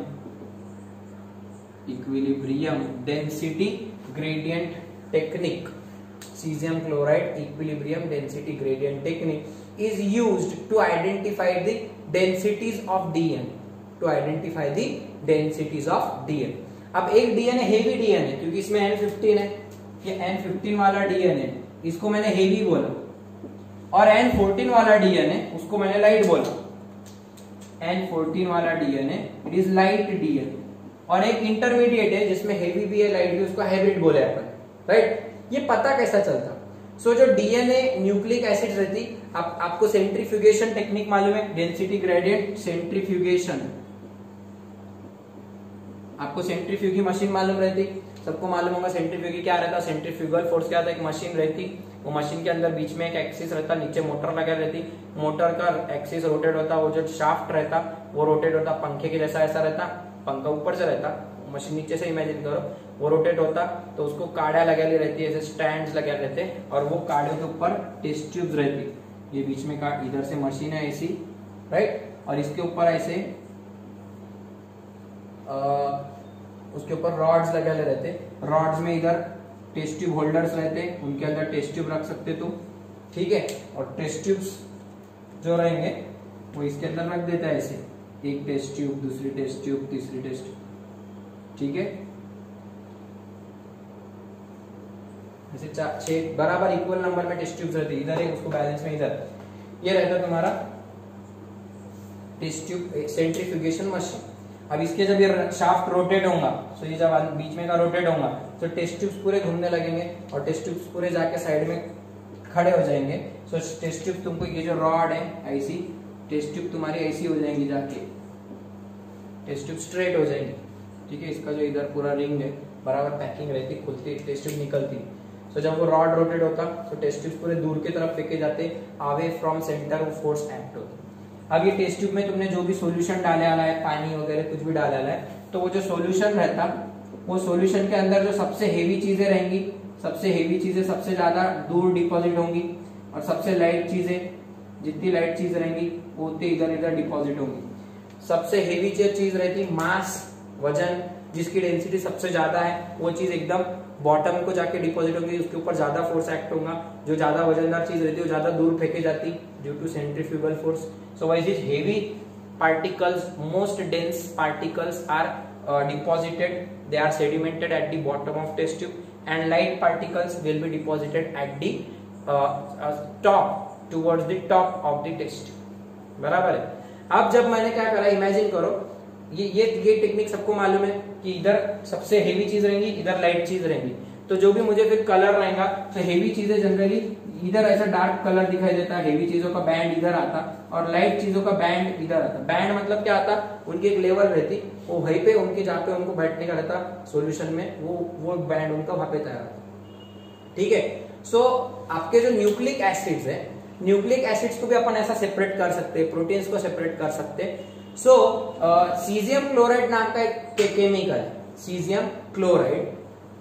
equilibrium density gradient technique, cesium chloride equilibrium density gradient technique is used to identify the densities of D N, to identify the densities of D N. अब एक D N है heavy D N है क्योंकि इसमें N fifteen है, ये N fifteen वाला D N है, इसको मैंने हेवी बोला, और N फोर्टीन वाला D N है उसको मैंने लाइट बोला, N फोर्टीन वाला D N है it is light D N, और एक इंटरमीडिएट है जिसमें हेवी भी है लाइट भी, उसको हाइब्रिड बोले अपन, राइट। ये पता कैसा चलता? सो so, जो डीएनए न्यूक्लिक एसिड रहती, आप, आपको सेंट्रीफ्यूगेशन टेक्निक मालूम है, डेंसिटी ग्रेडियंट सेंट्रीफ्यूगेशन, आपको सेंट्रीफ्यूगी मशीन मालूम रहती, सबको मालूम होगा सेंट्रीफ्यूगी क्या रहता, सेंट्रीफ्यूगल फोर्स क्या था, एक मशीन रहती, वो मशीन के अंदर बीच में एक एक्सिस रहता, नीचे मोटर लगा रहती, मोटर का एक्सिस रोटेट होता, वो जो शाफ्ट रहता वो रोटेट होता, पंखे के जैसा ऐसा रहता, पंखा ऊपर से रहता, मशीन नीचे से इमेजिन करो, वो रोटेट होता, तो उसको काड़ा लगाली रहती है, ऐसे स्टैंड्स लगे रहते, और वो काड़े के ऊपर टेस्ट ट्यूब्स रहती, ये बीच में का इधर से मशीन है ऐसी, राइट, और इसके ऊपर ऐसे आ, उसके ऊपर रॉड्स लगे रहते, रॉड्स में इधर टेस्ट ट्यूब होल्डर्स रहते, उनके अंदर टेस्ट ट्यूब रख सकते तुम, ठीक है, और टेस्ट ट्यूब्स जो रहेंगे वो इसके अंदर रख देता है ऐसे, एक टेस्ट ट्यूब, दूसरी टेस्ट ट्यूब, तीसरी टेस्ट, ठीक है, ऐसे छह बराबर इक्वल नंबर में टेस्ट ट्यूब्स रहती, इधर एक उसको बैलेंस में इधर, ये रहता तुम्हारा टेस्ट ट्यूब सेंट्रीफ्यूगेशन मशीन। अब इसके जब ये शाफ्ट रोटेट होगा, तो ये जब बीच में का रोटेट होगा तो टेस्ट ट्यूब्स पूरे घूमने लगेंगे, और टेस्ट ट्यूब्स पूरे जाके साइड में खड़े हो जाएंगे। सो टेस्ट ट्यूब तुमको, ये जो रॉड है ऐसी, टेस्ट ट्यूब तुम्हारी ऐसी हो जाएंगी, जाके टेस्ट ट्यूब स्ट्रेट हो जाएंगी, ठीक है, इसका जो इधर पूरा रिंग है बराबर पैकिंग रहती, खुलती टेस्ट ट्यूब निकलती। सो so, जब वो रॉड रोटेट होता तो टेस्ट ट्यूब पूरे दूर की तरफ फेंके जाते, अवे फ्रॉम सेंटर वो फोर्स एक्ट होता। अब ये टेस्ट ट्यूब में तुमने जो भी सॉल्यूशन डाले वाला है, पानी वगैरह कुछ भी डाले वाला है, तो वो जो सॉल्यूशन रहता, वो सॉल्यूशन के अंदर जो सबसे हेवी चीजें रहेंगी, सबसे हेवी चीजें सबसे ज्यादा दूर डिपॉजिट होंगी, और सबसे लाइट चीजें, जितनी लाइट चीज रहेंगी वो उतनी इधर इधर डिपॉजिट होंगी। सबसे हेवी चीज रहती मास, वजन, जिसकी डेंसिटी सबसे ज्यादा है, वो चीज एकदम बॉटम को जाके डिपॉजिट होगी, उसके ऊपर ज्यादा फोर्स एक्ट होगा। जो ज्यादा वजनदार चीज रहती है वो ज्यादा दूर फेंके जाती due to centrifugal force. So why this heavy particles, most dense particles are uh, deposited, they are sedimented at the bottom of test tube, and light particles will be deposited at the uh, uh, top, towards the top of the test tube. बराबर है। अब जब मैंने क्या करा, imagine करो, ये ये ये टेक्निक सबको मालूम है कि इधर सबसे हेवी चीज रहेंगी, इधर लाइट चीज रहेंगी, तो जो भी मुझे फिर कलर रहेगा, तो हेवी चीजें जनरली इधर ऐसा डार्क कलर दिखाई देता है, हेवी चीजों का बैंड इधर आता, और लाइट चीजों का बैंड इधर आता। बैंड मतलब क्या आता, उनकी एक लेवल रहती, वो वहीं पे उनके जहाँ पे उनको बैठने का रहता सॉल्यूशन में, वो वो बैंड उनका वहां पे तैयार आता, ठीक है। सो so, आपके जो न्यूक्लिक एसिड्स है, न्यूक्लिक एसिड्स को भी अपन ऐसा सेपरेट कर सकते हैं, प्रोटीन्स को सेपरेट कर सकते हैं। सो सीजियम क्लोराइड नाम का एक केमिकल है, सीजियम क्लोराइड,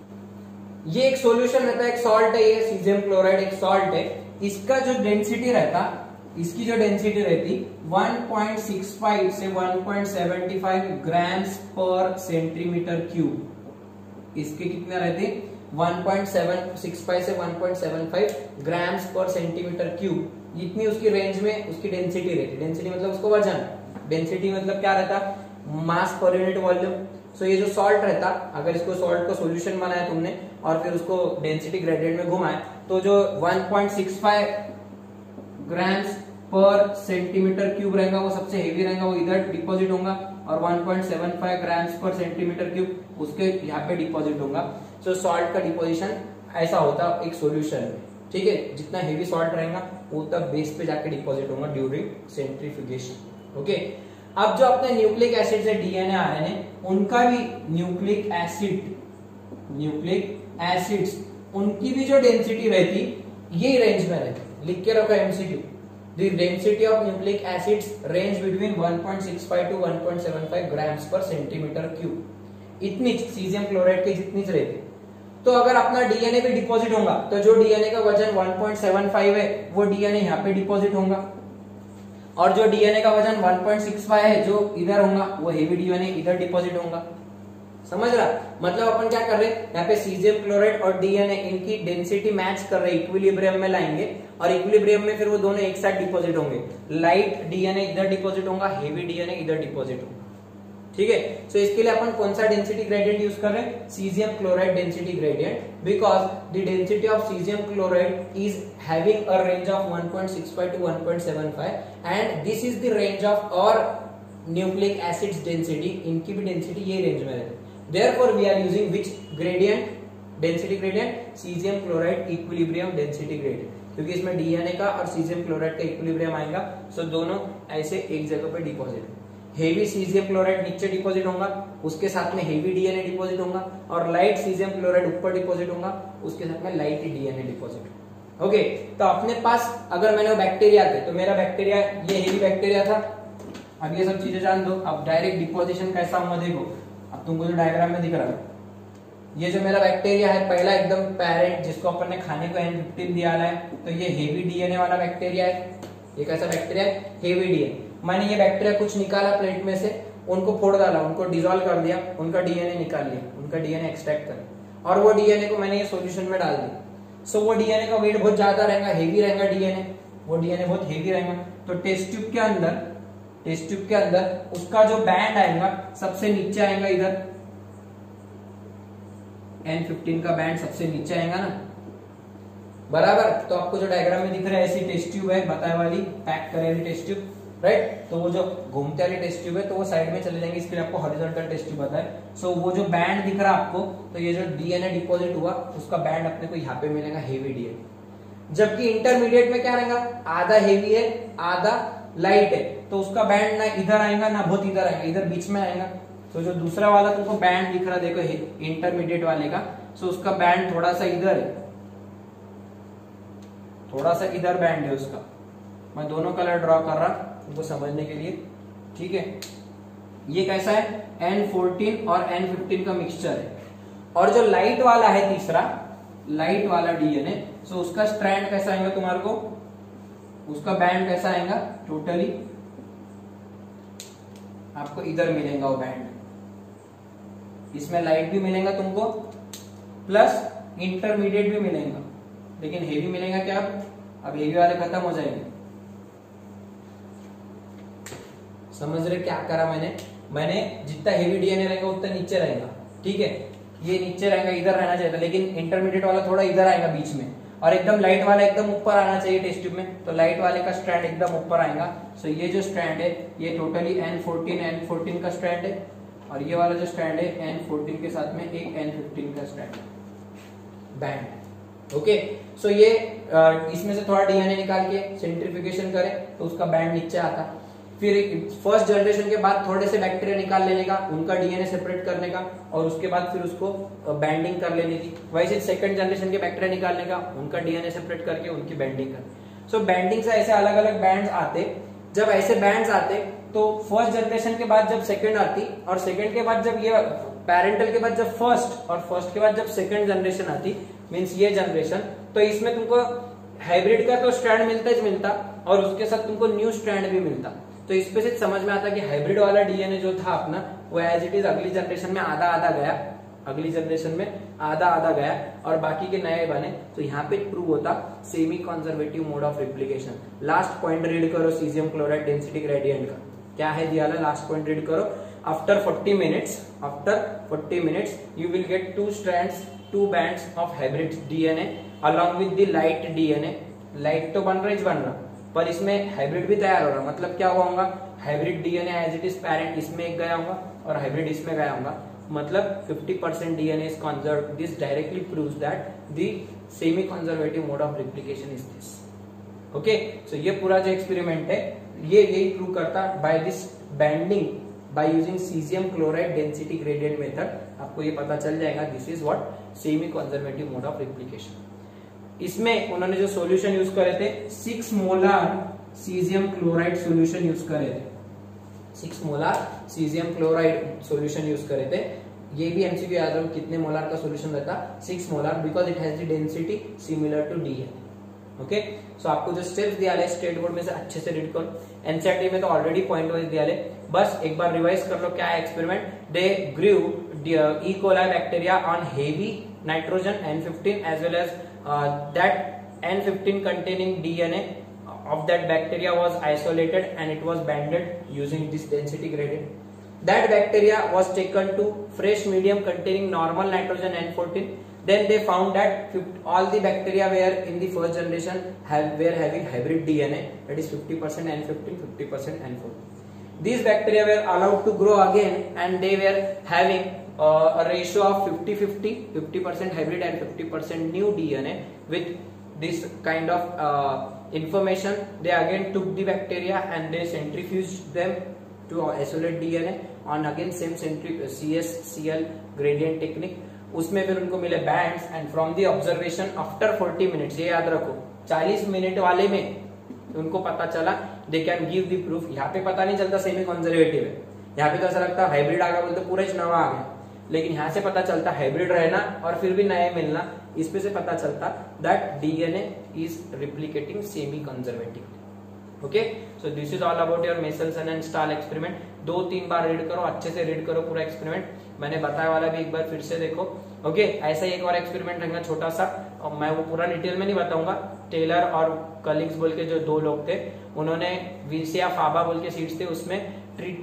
ये एक सॉल्यूशन रहता है, एक सॉल्ट है, ये सीजियम क्लोराइड एक सॉल्ट है। इसका जो डेंसिटी रहता, इसकी जो डेंसिटी रहती वन पॉइंट सिक्स फाइव से one point seven five grams per centimetre cube. इसके कितने रहते, वन पॉइंट सिक्स फाइव से one point seven five grams per centimetre cube, इतनी उसकी रेंज में उसकी डेंसिटी रहती। डेंसिटी मतलब उसको वजन, डेंसिटी मतलब क्या रहता, मास पर यूनिट वॉल्यूम। सो ये जो सॉल्ट रहता, अगर इसको सॉल्ट का सॉल्यूशन बनाया तुमने और फिर उसको डेंसिटी ग्रेडियंट में घुमाए, तो जो one point six five grams per centimetre cube रहेगा वो सबसे हेवी रहेगा, वो इधर डिपॉजिट होगा, और one point seven five grams per centimetre cube उसके यहाँ पे डिपॉजिट होगा। सो सॉल्ट का डिपोजिशन ऐसा होता एक सॉल्यूशन में, ठीक है। जितना हेवी सॉल्ट रहेगा वो उतना बेस पे जाके डिपॉजिट होगा ड्यूरिंग सेंट्रीफ्यूगेशन, ओके। अब जो अपने न्यूक्लिक एसिड से डीएनए आ रहे हैं, उनका भी न्यूक्लिक एसिड, न्यूक्लिक एसिड्स, उनकी भी जो डेंसिटी रहती ये रेंज में रहती। लिख के रखो MCQ, the density of nucleic acids range between one point six five to one point seven five grams per centimetre cube. इतनी सीजियम क्लोराइड की जितनी रहती। तो अगर अपना डीएनए भी डिपॉजिट होगा तो जो डीएनए का वजन वन पॉइंट सेवन फाइव है वो डीएनए यहाँ पे डिपॉजिट होगा, और जो डीएनए का वजन वन पॉइंट सिक्स फाइव है जो इधर होगा वो हेवी डीएनए इधर डिपॉजिट होगा। समझ रहा? मतलब अपन क्या कर रहे हैं यहाँ पे सीजियम क्लोराइड और डीएनए इनकी डेंसिटी मैच कर रहे हैं, इक्विलिब्रियम में लाएंगे और इक्विलिब्रियम में फिर वो दोनों एक साथ डिपॉजिट होंगे। लाइट डीएनए इधर डिपॉजिट होगा, हेवी डीएनए इधर डिपॉजिट होगा। ठीक है, सो so, इसके लिए अपन कौन सा डेंसिटी ग्रेडियंट यूज कर रहे हैं? Cesium chloride density gradient, because the density of cesium chloride is having a range of one point six five to one point seven five and this is the range of और nucleic acids density, इनकी भी density ये range में रहती है। Therefore, we are using which gradient? Density gradient? Cesium chloride equilibrium density gradient, क्योंकि इसमें DNA का और सीजियम क्लोराइड का इक्विलिब्रियम आएगा, सो दोनों ऐसे एक जगह पे डिपॉजिट। हेवी सीजियम क्लोराइड नीचे डिपॉजिट होगा, उसके साथ में हेवी डीएनए डिपॉजिट होगा, और लाइट सीजियम क्लोराइड ऊपर डिपॉजिट होगा, उसके साथ में लाइट डीएनए डिपॉजिट। ओके, तो अपने पास अगर मैंने वो बैक्टीरिया थे तो मेरा बैक्टीरिया ये हेवी बैक्टीरिया था। अब ये सब चीजें जान दो, अब डायरेक्ट डिपॉजिशन कैसा होगा देखो। अब तुमको जो डायग्राम में दिख रहा है, ये जो मेरा बैक्टीरिया है पहला एकदम पैरेंट जिसको अपन ने खाने को एन फिफ्टीन दिया है, तो ये हेवी डीएनए वाला बैक्टीरिया है। ये कैसा बैक्टीरिया है? Heavy DNA. मैंने ये बैक्टीरिया कुछ निकाला प्लेट में से, उनको फोड़ डाला, उनको डिसॉल्व कर दिया, उनका डीएनए निकाल लिया, उनका डीएनए एक्सट्रैक्ट कर, और वो डीएनए को मैंने ये सॉल्यूशन में डाल दिया। सो वो डीएनए का वेट बहुत ज्यादा रहेगा, हेवी रहेगा डीएनए, वो डीएनए बहुत हेवी रहेगा। तो टेस्ट ट्यूब के अंदर टेस्ट ट्यूब के अंदर उसका जो बैंड आएगा सबसे नीचे आएगा, इधर एन फिफ्टीन का बैंड सबसे नीचे आएगा ना, बराबर। तो आपको जो डायग्राम में दिख रहा है ऐसी टेस्ट ट्यूब है, बताए वाली पैक करेली टेस्ट ट्यूब, राइट। तो वो जो घूमते वाली टेस्ट ट्यूब है तो वो साइड में चले जाएंगे, इसके लिए आपको हॉरिजॉन्टल टेस्ट ट्यूब आता है। सो वो जो बैंड दिख रहा है आपको, तो ये जो डीएनए डिपॉजिट हुआ उसका बैंड अपने को यहाँ पे मिलेगा, हेवी डीएनए। जबकि इंटरमीडिएट में क्या रहेगा? आधा हेवी है आधा लाइट है, तो उसका बैंड ना इधर आएगा ना बहुत इधर आएगा, इधर बीच में आएगा। तो जो दूसरा वाला तुमको बैंड दिख रहा है देखो इंटरमीडिएट वाले का, सो उसका बैंड थोड़ा सा इधर है, थोड़ा सा इधर बैंड है उसका। मैं दोनों कलर ड्रॉ कर रहा तुमको समझने के लिए, ठीक है। ये कैसा है? एन फोर्टीन और एन फिफ्टीन का मिक्सचर है। और जो लाइट वाला है तीसरा, लाइट वाला डीएनए, सो उसका स्ट्रैंड कैसा आएगा तुम्हारे को? उसका बैंड कैसा आएगा? टोटली आपको इधर मिलेगा वो बैंड, इसमें लाइट भी मिलेगा तुमको प्लस इंटरमीडिएट भी मिलेगा, लेकिन हेवी मिलेगा क्या? अब अब हेवी वाले खत्म हो जाएंगे। समझ रहे क्या करा मैंने? मैंने जितना हेवी डीएनए रहेगा उतना नीचे रहेगा, ठीक है। ये नीचे रहेगा, इधर रहना चाहिए था, लेकिन इंटरमीडिएट वाला थोड़ा इधर आएगा बीच में, और एकदम लाइट वाला एकदम ऊपर आना चाहिए टेस्ट ट्यूब में, तो लाइट वाले का स्ट्रैंड एकदम ऊपर आएगा। सो ये जो स्ट्रैंड है ये totally N fourteen N fourteen का स्ट्रैंड है, और ये वाला जो स्ट्रैंड है एन फोर्टीन के साथ में एक एन फिफ्टीन का स्ट्रैंड बैंड। ओके, सो ये इसमें से थोड़ा डीएनए निकाल के सेंट्रीफ्यूगेशन करें तो उसका बैंड नीचे आता। फिर फर्स्ट जनरेशन के बाद थोड़े से बैक्टीरिया निकाल लेने का, उनका डीएनए सेपरेट करने का, और उसके बाद फिर उसको बैंडिंग कर लेने की। वैसे सेकंड जनरेशन के बैक्टीरिया निकालने का, उनका डीएनए सेपरेट करके उनकी बैंडिंग कर। सो बैंडिंग से ऐसे अलग अलग बैंड्स आते। जब ऐसे बैंड्स आते तो फर्स्ट जनरेशन के बाद जब सेकंड आती, और सेकंड के बाद जब ये पैरेंटल के बाद जब फर्स्ट, और फर्स्ट के बाद जब सेकंड जनरेशन आती, मीन्स ये जनरेशन, तो इसमें तुमको हाइब्रिड का तो स्ट्रैंड मिलता ही मिलता, और उसके साथ तुमको न्यू स्ट्रैंड भी मिलता। तो इस पे से समझ में आता कि हाइब्रिड वाला डीएनए जो था अपना, वो एज इट इज अगली जनरेशन में आधा आधा गया, अगली जनरेशन में आधा आधा गया, और बाकी के नए बने। तो यहाँ पे प्रूव होता semi conservative mode of replication. Last point read करो सीजियम क्लोराइड डेंसिटी ग्रेडियंट का, क्या है दिया? लास्ट पॉइंट रीड करो। After forty minutes after forty minutes you will get two strands two bands of hybrid DNA along with the light DNA. Light तो बन रहा है बन रहा पर इसमें हाइब्रिड भी तैयार हो रहा। मतलब क्या हुआ होगा? Hybrid DNA as it is parent इसमें एक गया होगा और हाइब्रिड इसमें गया होगा, मतलब fifty percent DNA is conserved. This directly proves that the semi conservative mode of replication is this. Okay, so ये पूरा जो एक्सपेरिमेंट है ये यही प्रूव करता by this banding by using cesium chloride density gradient method. आपको ये पता चल जाएगा this is what semi conservative mode of replication. इसमें उन्होंने जो सॉल्यूशन यूज करे थे, six molar cesium chloride solution use करे थे। Six molar cesium chloride solution use करे थे। ये भी एमसीक्यू याद रखो, कितने मोलार का सॉल्यूशन रहता, six molar, because it has the density similar to D N. Okay, so आपको जो स्टेप्स दिया है स्टेट बोर्ड में से अच्छे से रीड करो, एनसीईआरटी में तो ऑलरेडी पॉइंट वाइज दिया है, बस एक बार रिवाइज कर लो क्या है experiment. They grew E coli bacteria on heavy nitrogen N fifteen as well as that N fifteen containing D N A of that bacteria was isolated and it was banded using this density gradient. That bacteria was taken to fresh medium containing normal nitrogen N fourteen. Then they found that all the bacteria were in the first generation have were having hybrid D N A, that is fifty percent N fifteen, fifty percent N fourteen. These bacteria were allowed to grow again and they were having uh, a ratio of fifty fifty, fifty percent hybrid and fifty percent new D N A. With this kind of uh, information, they again took the bacteria and they centrifuged them to isolate D N A on again same centrif C S C L gradient technique. उसमें फिर उनको मिले bands and from the observation after forty minutes, ये याद रखो चालीस minute वाले में उनको पता चला they can give the proof. यहाँ पे पता नहीं चलता सेमी कंजर्वेटिव है, यहाँ पे तो ऐसा लगता है हाइब्रिड आ गया बोलते पूरा ही नवा आ गया, लेकिन यहाँ से पता चलता हाइब्रिड रहना और फिर भी नए मिलना, इस पे से पता चलता that DNA is replicating semi conservative. Okay, so this is all about your Meselson and Stahl experiment. दो तीन बार रीड करो, अच्छे से रीड करो पूरा एक्सपेरिमेंट, मैंने बताया वाला भी एक बार फिर से देखो। ओके, ऐसा ही एक और एक्सपेरिमेंट रहेगा छोटा सा, और मैं वो पूरा डिटेल में नहीं बताऊंगा। टेलर और कलीग्स बोल के जो दो लोग थे, उन्होंने विसिया फाबा बोल के सीड्स थे, उसमें ट्रीट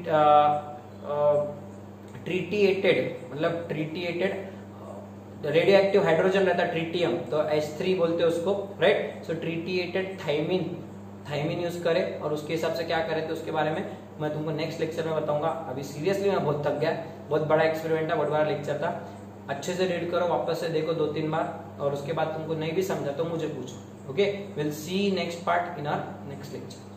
ट्रीटिएटेड मतलब ट्रीटिएटेड रेडियो एक्टिव हाइड्रोजन रहता है ट्रीटियम, तो एच थ्री बोलते हैं उसको, right. So tritiated thymine thymine use करे और उसके हिसाब से क्या करे थे उसके बारे में मैं तुमको नेक्स्ट लेक्चर में बताऊंगा। अभी सीरियसली मैं बहुत थक गया, बहुत बड़ा एक्सपेरिमेंट था, बहुत बड़ा लेक्चर था। अच्छे से रीड करो, वापस से देखो दो तीन बार, और उसके बाद तुमको नहीं भी समझा तो मुझे पूछो। Okay, will see next part in our next lecture.